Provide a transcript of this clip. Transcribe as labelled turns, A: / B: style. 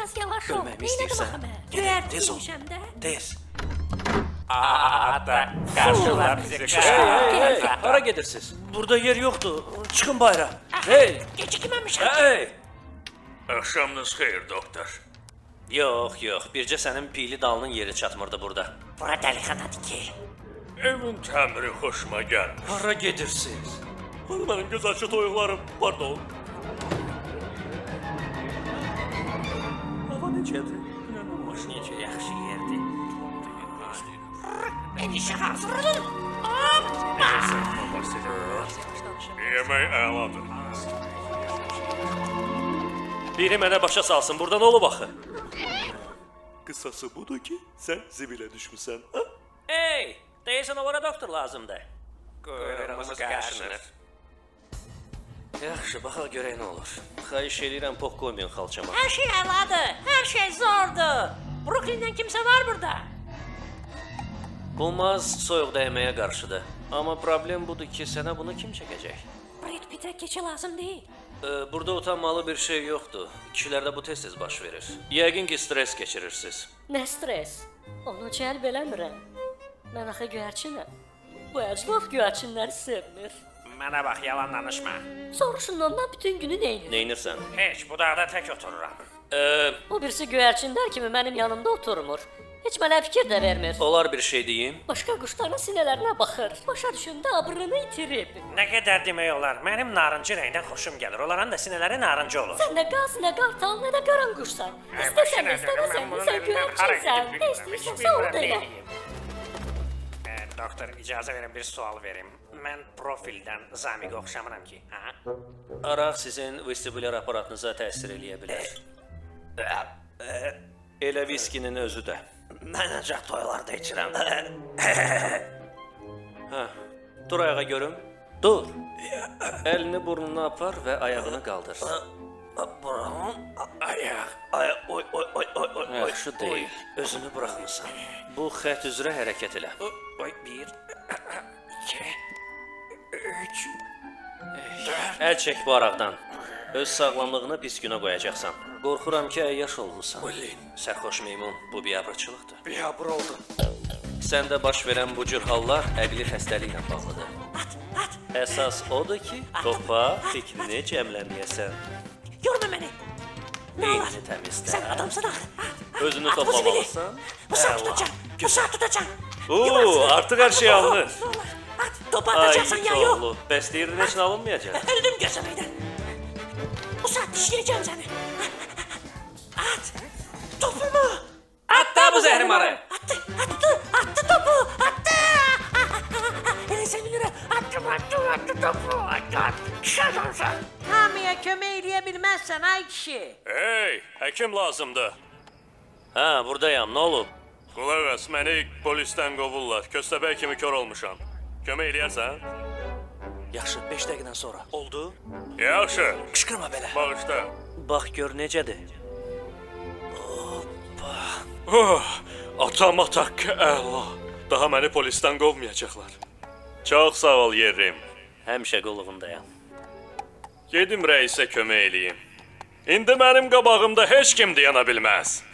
A: Biraz yavaş ol.
B: Görməyimi istəyirsən?
A: Göyərti
B: Tez ol.
A: yemişəm də.
B: Tez.
C: Hatta karşılar bize
B: Hey, hara gedirsiniz? Burada yer yoxdur. Çıxın bayra. Hey.
A: Gecikməmişəm.
B: Hey.
C: Akşamınız xeyir doktor.
B: Yox, bircə sənin piyli dalının yeri çatmırdı burada.
A: Bura dəlixanadır ki.
C: Evin təmiri xoşuma gəlmir.
B: Hara gedirsiniz? Mənim gözəlçi toyuqlarım, pardon. Hava necədir?
C: İnanılmaz necə yaxşı yerdir.
A: Enişə hazırlanın.
C: Yemək əladır.
B: Biri mənə başa salsın, burada nə olub axı? Qısası budur ki, sən zibilə düşmüsən. Hey, deyəsən onlara doktor lazımdır.
C: Quyruğumuz qaşınır.
B: Yaxşı, baxaq görək nə olur. Xahiş edirəm, pox qoymayın xalçama.
A: Hər şey əladır. Hər şey zordur. Brooklyn'dən kimsə var burada?
B: Olmaz, soyuq dəyməyə qarşıdır. Amma problem budur ki, sənə bunu kim çəkəcək?
A: Brad Pittə keçə lazım deyil.
B: Burada utanmalı bir şey yoxdur. Kişilərdə bu tez-tez baş verir. Yəqin ki, stres keçirirsiniz.
A: Nə stres? Onu cəlb eləmirəm. Mən axı göyərçinəm. Bu əclaf göyərçinləri sevmir.
C: Mənə bax, yalan danışma.
A: Soruşun ondan bütün günü neynir?
B: Neynirsən?
C: Heç bu dağda tək otururam.
A: O birisi göyərçinlər kimi mənim yanımda oturmur. Heç mənə fikir də vermir.
B: Olar bir şey deyim.
A: Başqa quşların sinələrinə baxır. Başa düşündə abrını itirib.
C: Nə qədər demək olar, mənim narıncı rəngdən xoşum gəlir. Onların da sinələri narıncı olur.
A: Sən nə qaz, nə qartal, nə də qaran quşsan. İstəsən, istəməsən, sən göyərçinsən. Nə istəyirsənsə onu elə.
C: Doktor, icazə verin, bir sual verim. Mən profildən Zamiqə oxşamıram ki, hə?
B: Araq sizin vestibulyar aparatınıza təsir eləyə bilər. Elə viskinin özü də.
C: Mən ancaq toylarda içirəm.
B: Hə, dur ayağa görüm. Dur. Əlini burnuna apar və ayağını qaldır.
C: Buranın ayaq.
B: Yaxşı deyil. Özünü buraxmısan. Bu xətt üzrə hərəkət elə.
C: Oy, 1, 2, 3, 4.
B: Əl çək bu araqdan. Öz sağlamlığını pis günə qoyacaqsan. Qorxuram ki, əyyaş olmusan. Sərxoş meymun, bu biabırçılıqdır.
C: Biabır oldum.
B: Səndə baş verən bu cür hallar əqli xəstəliklə bağlıdır. Əsas odur ki, topa fikrini cəmləməyəsən.
A: Yorma məni.
B: Beynini təmizlə.
A: Sən adamsan axı.
B: Özünü toplamalısan.
A: Bu saat tutacağım. Bu saat tutacağım.
B: Oo, artıq hər şey alınır.
A: At, topu atacaqsan ya yox.
B: Oğlu, bəs deyirin heç nə alınmayacaq.
A: Öldüm gözəməkdən. Bu saat dişləyəcəm səni. At, topumu.
B: At da bu zəhrimarı.
A: Attı topu, attı. Elə sən bilirəm. Attı topu. Şaşansan.
D: Hamıya kömək eləyə bilməzsən ay kişi.
C: Hey, həkim lazımdır.
B: Hə, buradayam, nə olub?
C: Qulaq as, məni polisdən qovurlar. Köstəbək kimi kör olmuşam. Kömək eləyərsən?
B: Yaxşı, 5 dəqiqədən sonra. Oldu?
C: Yaxşı.
B: Qışqırma belə.
C: Bağışla.
B: Bax gör necədir.
C: Atam haqqı əla. Daha məni polisdən qovmayacaqlar. Çox sağ ol yerim.
B: Həmişə qulluğundayam.
C: Gedim rəisə kömək eləyim. İndi mənim qabağımda heç kim dayana bilməz.